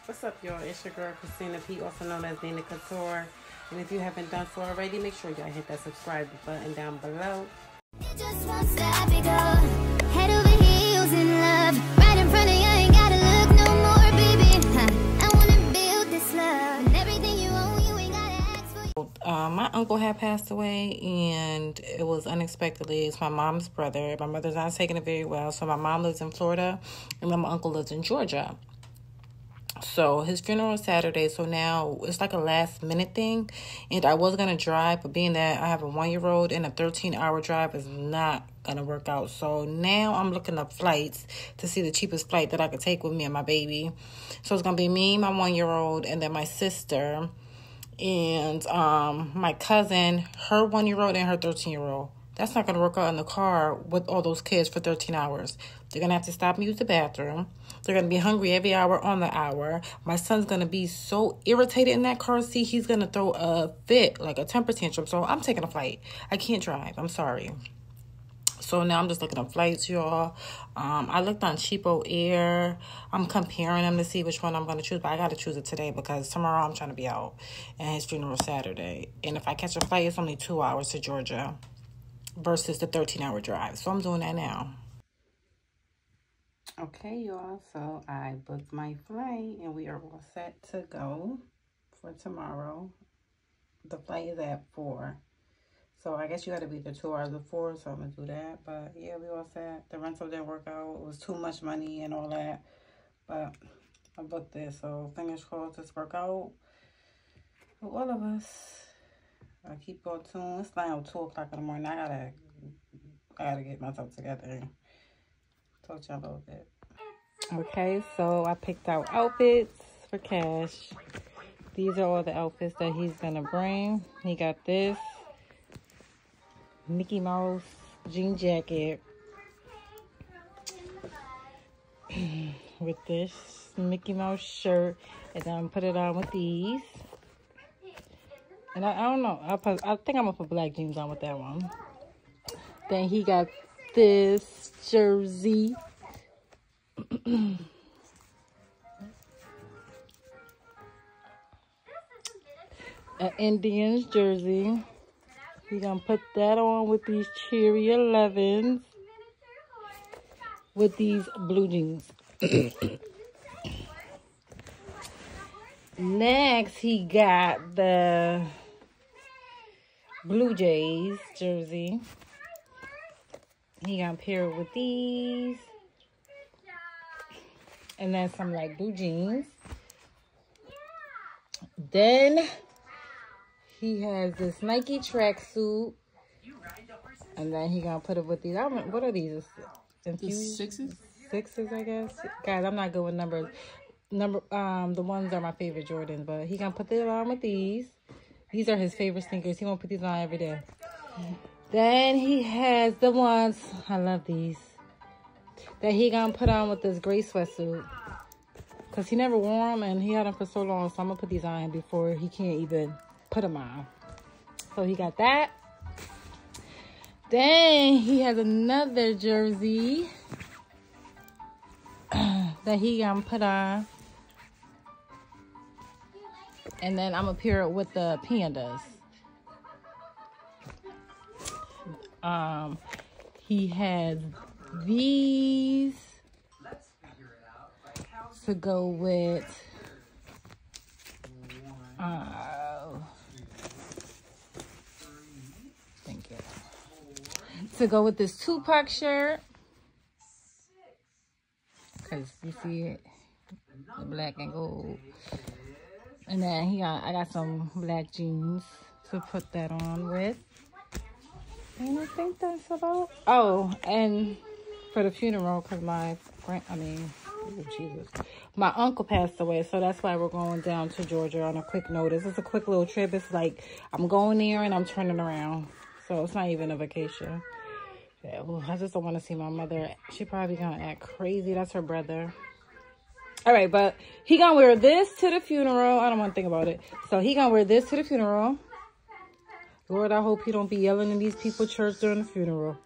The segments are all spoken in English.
What's up, y'all? It's your girl, Kristina P, also known as 𝐤𝐭𝐡. And if you haven't done so already, make sure y'all hit that subscribe button down below. Just one step you go, head over heels in love, right in front of you, ain't gotta look no more, baby. I wanna build this love, and everything you own, you ain't gotta ask for. My uncle had passed away, and it was unexpectedly. It's my mom's brother. My mother's not taking it very well, so my mom lives in Florida, and my uncle lives in Georgia. So his funeral is Saturday, so now it's like a last minute thing. And I was going to drive, but being that I have a 1-year-old and a 13-hour drive is not going to work out. So now I'm looking up flights to see the cheapest flight that I could take with me and my baby. So it's going to be me, my 1-year-old, and then my sister and my cousin, her 1-year-old and her 13-year-old. That's not going to work out in the car with all those kids for 13 hours. They're going to have to stop and use the bathroom. They're going to be hungry every hour on the hour. My son's going to be so irritated in that car seat, he's going to throw a fit, like a temper tantrum. So I'm taking a flight. I can't drive. I'm sorry. So now I'm just looking up flights, y'all. I looked on Cheapo Air. I'm comparing them to see which one I'm going to choose. But I got to choose it today because tomorrow I'm trying to be out. And his funeral is Saturday. And if I catch a flight, it's only 2 hours to Georgia versus the 13-hour drive. So I'm doing that now. Okay, y'all. So I booked my flight and we are all set to go for tomorrow. The flight is at 4. So I guess you got to be there 2 hours before. So I'm going to do that. But yeah, we all set. The rental didn't work out. It was too much money and all that. But I booked it. So fingers crossed this work out for all of us. I keep on tuned. It's now 2 o'clock in the morning. I gotta get myself together. Talk to y'all a little bit. Okay, so I picked out outfits for Cash. These are all the outfits that he's gonna bring. He got this Mickey Mouse jean jacket with this Mickey Mouse shirt, and then I'm put it on with these. And I don't know. I think I'm going to put black jeans on with that one. Then he got this jersey. An Indians jersey. He's going to put that on with these Cherry 11s. With these blue jeans. Next, he got the Blue Jays jersey. He gonna pair it with these. And then some like blue jeans. Then he has this Nike tracksuit. And then he gonna put it with these. I don't know, what are these? Infused? Sixes? Sixes, I guess. Guys, I'm not good with numbers. The ones are my favorite Jordans, but he gonna put them on with these. These are his favorite sneakers. He won't put these on every day. Then he has the ones, I love these, that he gonna put on with this gray sweatsuit. Because he never wore them and he had them for so long, so I'm gonna put these on before he can't even put them on. So he got that. Then he has another jersey that he gonna put on. And then I'm gonna pair it with the pandas. He has these to go with thank you. To go with this Tupac shirt. Cause you see it, the black and gold. And then I got some black jeans to put that on with. And I think that's about. Oh, and for the funeral, because my uncle passed away, so that's why we're going down to Georgia on a quick notice. It's a quick little trip. It's like I'm going there and I'm turning around, so it's not even a vacation. Yeah, well, I just don't want to see my mother. She probably gonna act crazy. That's her brother. All right, but he gonna wear this to the funeral. I don't want to think about it. So he gonna wear this to the funeral. Lord, I hope he don't be yelling in these people's church during the funeral.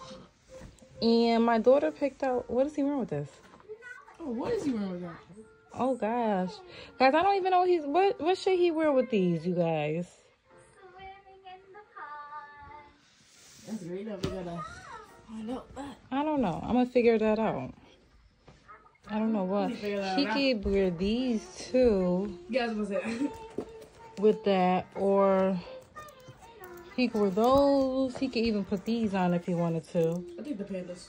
And my daughter picked out, what is he wearing with this? Oh, what is he wearing with that? Oh gosh, guys, I don't even know what should he wear with these, you guys. That's great. We gotta find out that. I don't know. I'm gonna figure that out. I don't know what he could wear these too. Yeah, I was gonna say. With that, or he could wear those. He could even put these on if he wanted to. I think the pandas.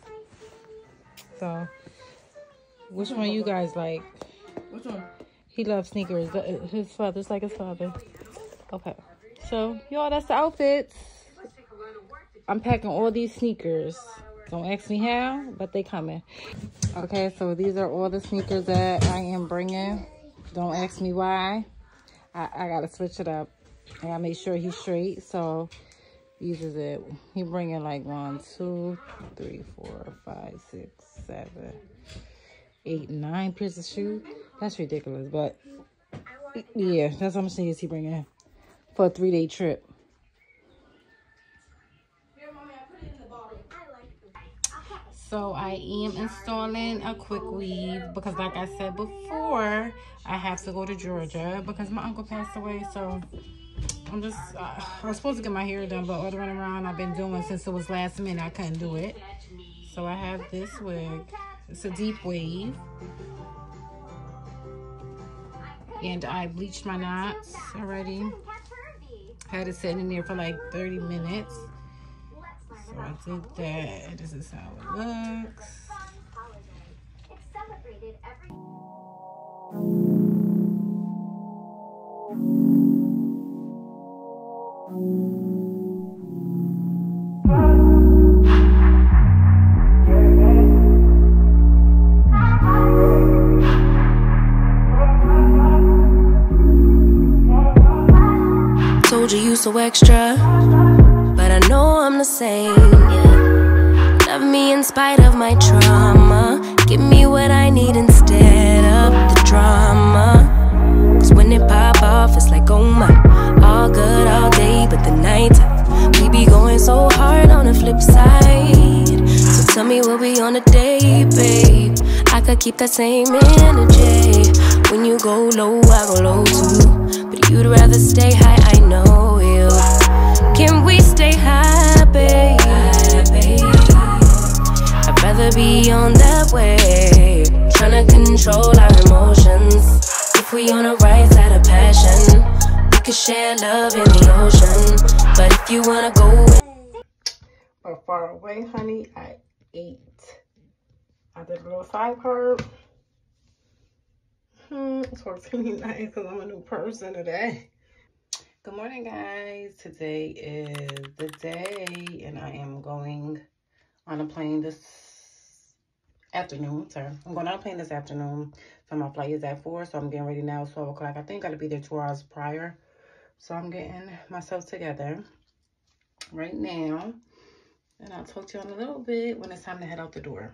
So, which one you guys like? Which one? He loves sneakers. His father's like his father. Okay. So, y'all, that's the outfits. I'm packing all these sneakers. Don't ask me how, but they coming. Okay, so these are all the sneakers that I am bringing. Don't ask me why. I gotta switch it up. I gotta make sure he's straight. So these is it. He bringing like 1, 2, 3, 4, 5, 6, 7, 8, 9 pairs of shoes. That's ridiculous, but yeah, that's how much things he bringing for a 3-day trip. So I am installing a quick weave because, like I said before, I have to go to Georgia because my uncle passed away. So I'm just, I was supposed to get my hair done, but all the running around I've been doing since it was last minute, I couldn't do it. So I have this wig. It's a deep wave. And I bleached my knots already. Had it sitting in there for like 30 minutes. So I did that. This is how it looks. Told you so extra, but I know I'm the same. Yeah. Love me in spite of my trauma. Give me what I need instead of the drama. Cause when it pop off, it's like, oh my. All good all day, but the night we be going so hard on the flip side. So tell me what we on a day, babe. I could keep that same energy. When you go low, I go low too. But you'd rather stay high, I know you. Can we stay high, babe? I'd rather be on that way. Tryna control our emotions. If we on the right side of passion, we could share love in the ocean. But if you wanna go But far away, honey, I ate. I did a little side part. It's working really nice because I'm a new person today. Good morning, guys. Today is the day, and I am going on a plane this afternoon. Sorry, I'm going on a plane this afternoon. So my flight is at 4, so I'm getting ready now. 12 o'clock. I think I gotta be there 2 hours prior. So I'm getting myself together right now, and I'll talk to you in a little bit when it's time to head out the door.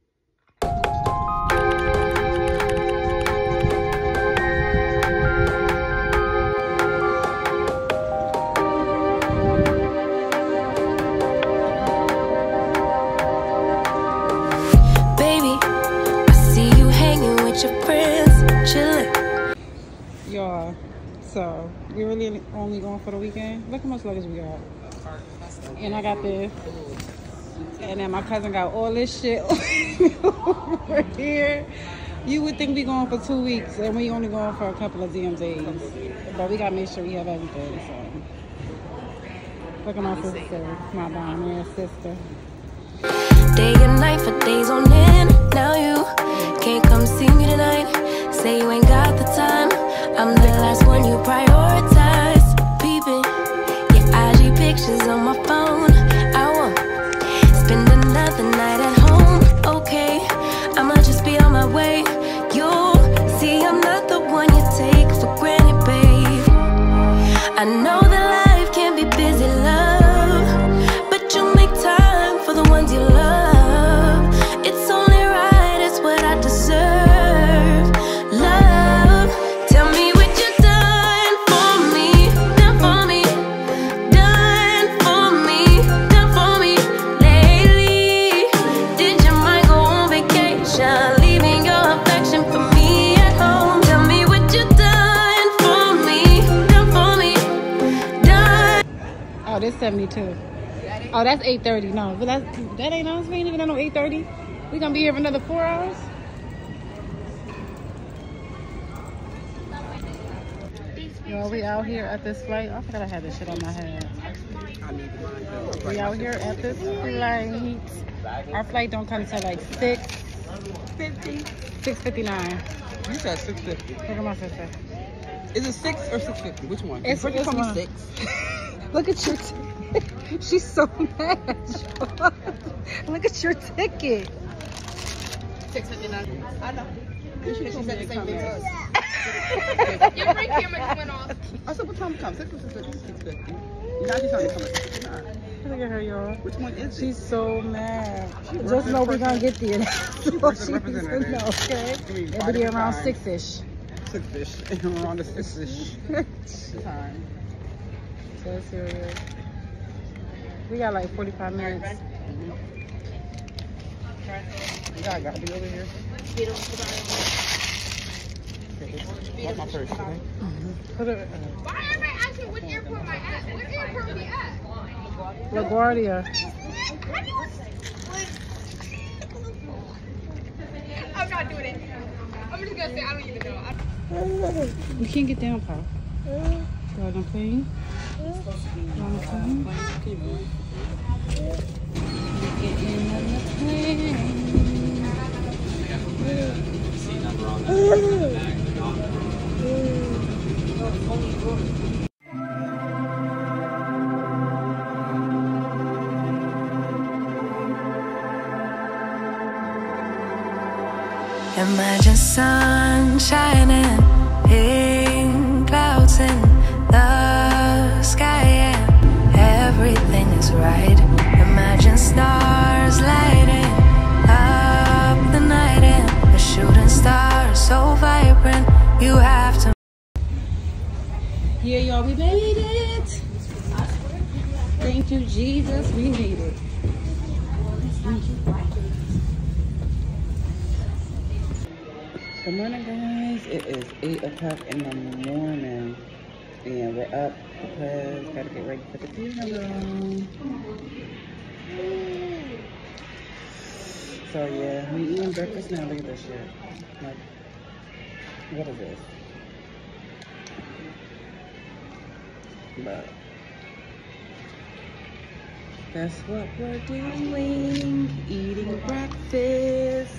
Y'all, so we really only going for the weekend. Look how much luggage we got. And I got this. And then my cousin got all this shit over here. You would think we going for 2 weeks, and we only going for a couple of damn days. But we gotta make sure we have everything. So look at my sister, my bomb sister. Day and night for days on end. Now you can't come see me tonight. Say you ain't got the time. I'm the last one you prioritize. Peeping your IG pictures on my phone. I won't spend another night at home. Okay, I'ma just be on my way. You'll see I'm not the one you take for granted, babe. I know that life can be busy, love, but you make time for the ones you love. It's only right, it's what I deserve. Love, tell me what you done for me, done for me, done for me, done for me lately. Did your mind go on vacation, leaving your affection for me? 8:72. Oh, that's 8:30. No, but that ain't us. We ain't even on 8:30. We gonna be here for another 4 hours. Yo, we out here at this flight. I forgot I had this shit on my head. We out here at this flight. Our flight don't come till like 6:50. 6:59. You said 6:50. Look at my sister. Is it 6 or 6:50? Which one? It's First you told me one. 6. Look at your she's so mad. Look at your ticket. 6:59. I know. She said the same thing to us. Your brake camera just went off. I said, what time it comes? 6:50. Now she's trying to come at 6:59. Look at her, y'all. Which one is it? She's so mad. Just know we're gonna get there. So she needs to know, okay? It'll be around 6-ish. 6-ish. Around the 6-ish time. So serious. We got like 45 minutes. Yeah, I gotta be over here. What's my purse? Put it. Why am I asking which airport am I at? What airport are we at? LaGuardia. I'm not doing it. I'm just gonna say I don't even know. You can't get down, Pop. Go on the plane. Go on the plane. Get in on the plane. Imagine sun shining, pink clouds in the sky, and everything is right. Imagine stars lighting up the night, and a shooting star so vibrant. You have to. Yeah, y'all, we made it. Thank you, Jesus. We made it. Good morning, guys. It is 8 o'clock in the morning, and we're up because gotta get ready for the funeral. So yeah, we eating breakfast now. Look at this shit. Like, what is this? But that's what we're doing. Eating breakfast.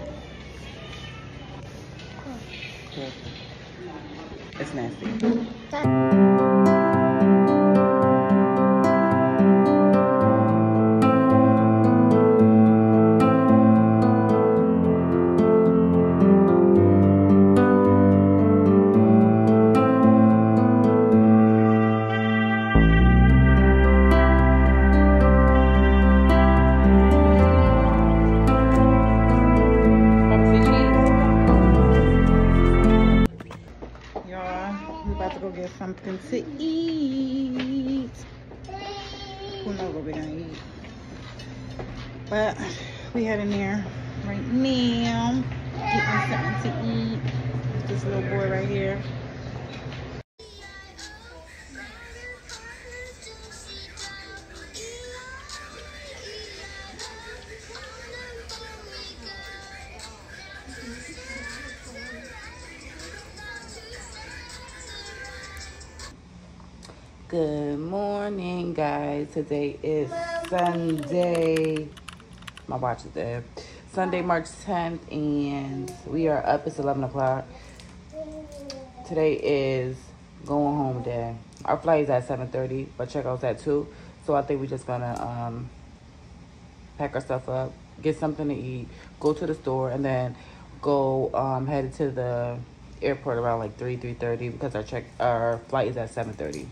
It's nasty. Something to eat. Who knows what we're gonna eat? But we heading there right now. Getting something to eat. This little boy right here. Good morning, guys. Today is Sunday. My watch is there. Sunday, March 10th, and we are up. It's 11 o'clock. Today is going home day. Our flight is at 7:30, but checkout's at 2. So I think we're just gonna pack our stuff up, get something to eat, go to the store, and then go headed to the airport around like 3:30 because our flight is at 7:30.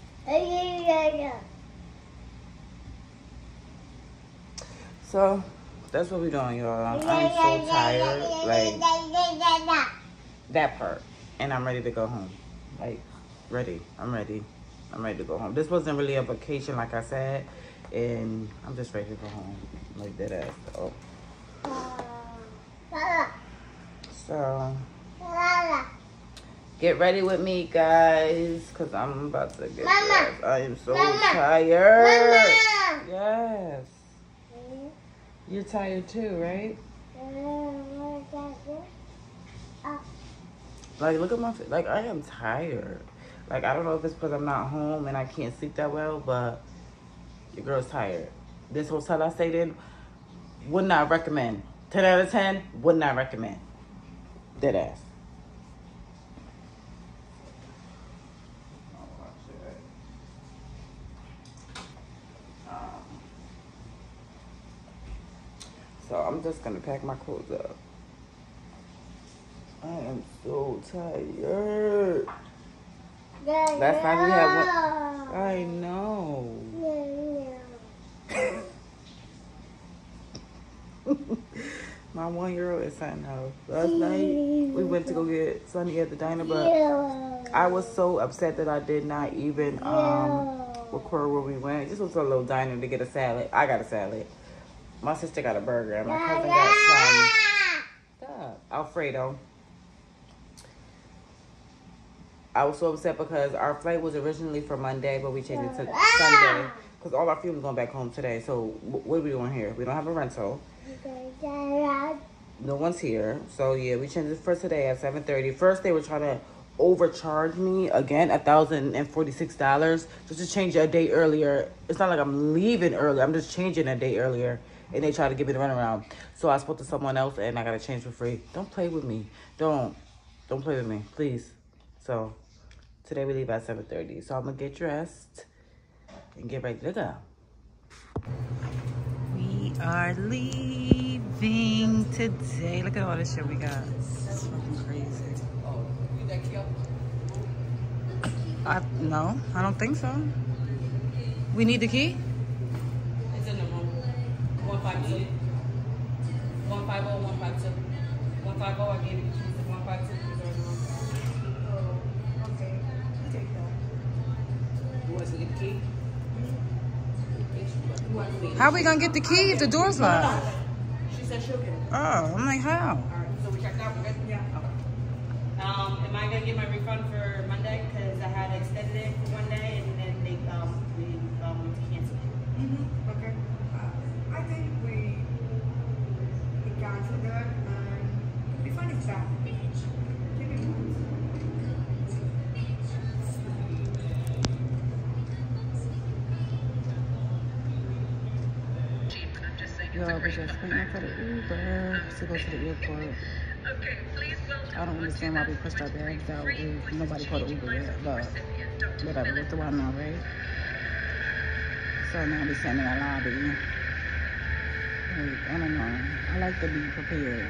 So that's what we're doing, y'all. I'm so tired, like that part, and I'm ready to go home. Like ready. I'm ready to go home. This wasn't really a vacation, like I said, and I'm just ready to go home, like that ass. Oh. So Get ready with me, guys, because I'm about to get dressed. I am so tired. Yes. You're tired too, right? Like, look at my face. Like, I am tired. Like, I don't know if it's because I'm not home and I can't sleep that well, but your girl's tired. This hotel I stayed in, would not recommend. 10 out of 10, would not recommend. Dead ass. So I'm just gonna pack my clothes up. I am so tired. Last night we had one. I know. My 1-year-old is something else. Last night we went to go get Sonny at the diner, but I was so upset that I did not even record where we went. This was a little diner to get a salad. I got a salad. My sister got a burger, and my cousin got some Alfredo. I was so upset because our flight was originally for Monday, but we changed it to Sunday because all our family was going back home today. So what are we doing here? We don't have a rental. No one's here. So yeah, we changed it for today at 7:30. First, they were trying to overcharge me again, $1,046 just to change a day earlier. It's not like I'm leaving early. I'm just changing a day earlier. And they tried to give me the runaround. So I spoke to someone else and I got to change for free. Don't play with me. Don't play with me, please. So today we leave at 7:30. So I'm going to get dressed and get ready to go. We are leaving today. Look at all this shit we got. It's fucking crazy. Oh, you need that key up? No, I don't think so. We need the key? 150, 150, 152. 150, I gave you the keys. 152 is already wrong. Oh, okay. Take that. You want to get the key? How are we going to get the key if the door's locked? She said she'll get it. Oh, I'm like, how? All right, so we checked out. We're good? Yeah. Okay. Am I going to get my refund for Monday? Because I had extended it for one day and then they canceled it. Okay. I think we canceled that and we find it back. Yo, we're just waiting for the Uber to go to the airport. I don't understand why we pushed our bags out if nobody called the Uber yet, but whatever, what do I know, right? So now we're standing in the lobby. Like, I don't know. I like to be prepared.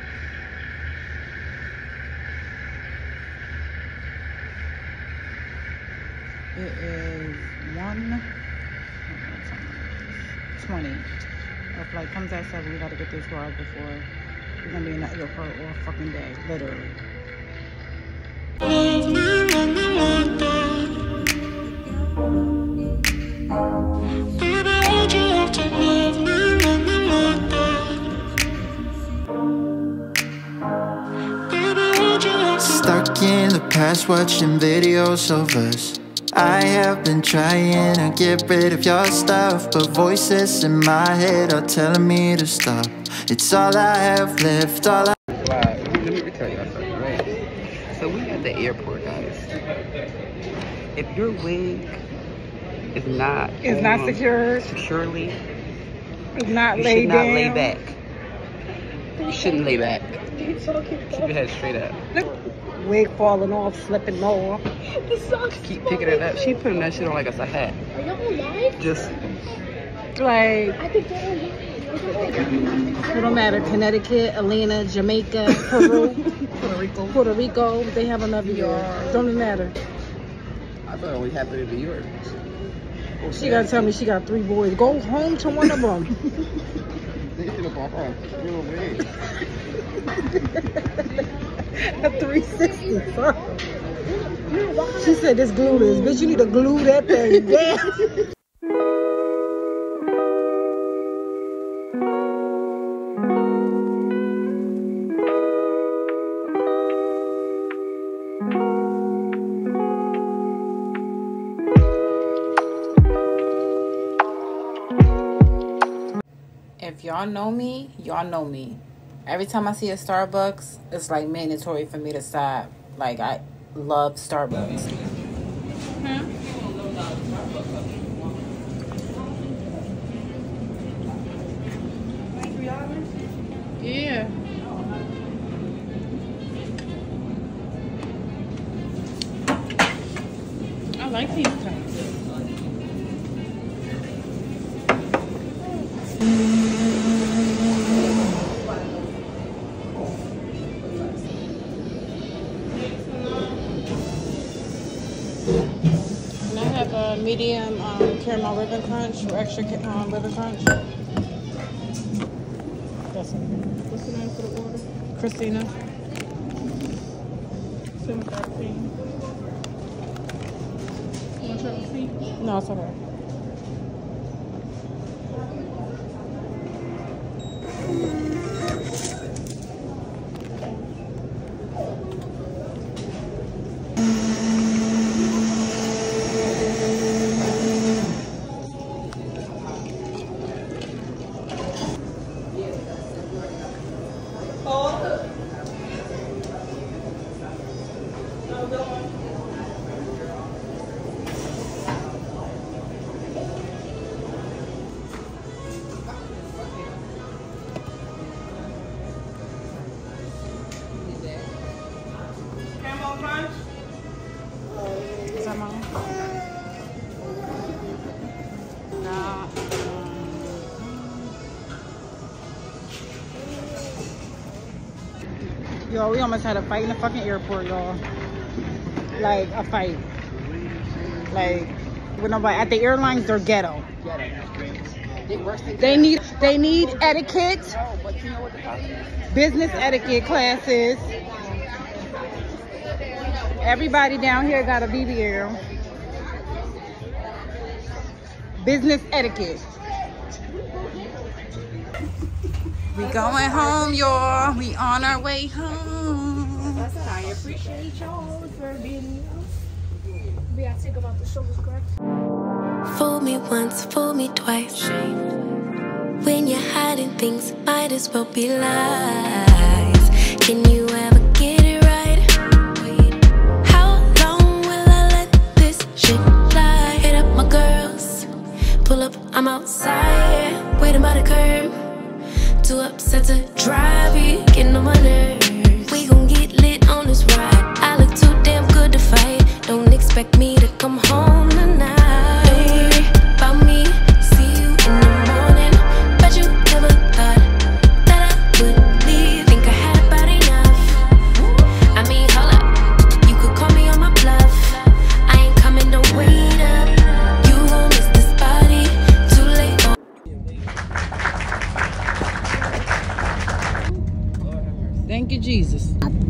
It is 1:20. Our flight comes at 7. We gotta get this ride before we're gonna be in the airport all fucking day, literally. Stuck in the past watching videos of us. I have been trying to get rid of your stuff, but voices in my head are telling me to stop. It's all I have left, all I... Let me tell you something, right? So we at the airport, guys. If your wig is not... It's not secured. Securely. It's not you laid should not down. lay back. You shouldn't lay back. Keep your head straight up. Wig falling off, slipping off. Keep picking it up. She putting that shit on like it's a hat. Are y'all alive? Just Like, I think they're alive. it don't matter. Connecticut, Atlanta, Jamaica, Peru, Puerto Rico. They have them everywhere. Don't matter. I thought it only happened in New York. She gotta tell me she got 3 boys. Go home to one of them. They should have bought her real wig. A 360. She said, "This glue this. Bitch, you need to glue that thing down." If y'all know me, y'all know me. Every time I see a Starbucks, it's like mandatory for me to stop. Like, I love Starbucks. Yeah. I like these cups. Can I have a medium caramel ribbon crunch or extra ribbon crunch? That's it. What's the name for the order? Kristina. No, it's okay. Is that mine? Nah. Yo, we almost had a fight in the fucking airport, y'all. Like, a fight. Like, with nobody at the airlines, they're ghetto. They need etiquette, business etiquette classes. Everybody down here got a BBL. Business etiquette. We going home, y'all. We on our way home. I appreciate y'all for being we gotta think about the shoulders, correct? Fool me once, fool me twice. When you're hiding things, might as well be lies. Can you ever get it right? How long will I let this shit lie? Hit up my girls, pull up, I'm outside, waiting by the curb. Too upset to drive, you getting on my nerves. We gon' get lit on this ride. I look too damn good to fight. Don't expect me to come home tonight. Don't worry about me, see you in the morning. Bet you never thought that I would leave. Think I had about enough. I mean, hold up, you could call me on my bluff. I ain't coming, no wait up. You gon' miss this body, too late. Thank you, Jesus.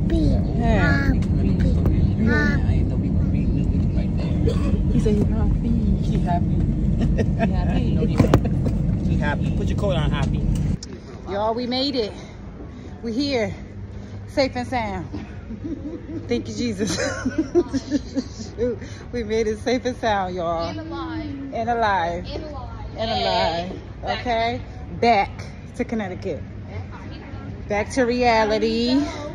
He said he's happy. He happy. He happy. Put your coat on, happy. Y'all, we made it. We here. Safe and sound. Thank you, Jesus. We made it safe and sound, y'all. And alive. And alive. And alive. And alive. Okay? Back to Connecticut. Back to reality.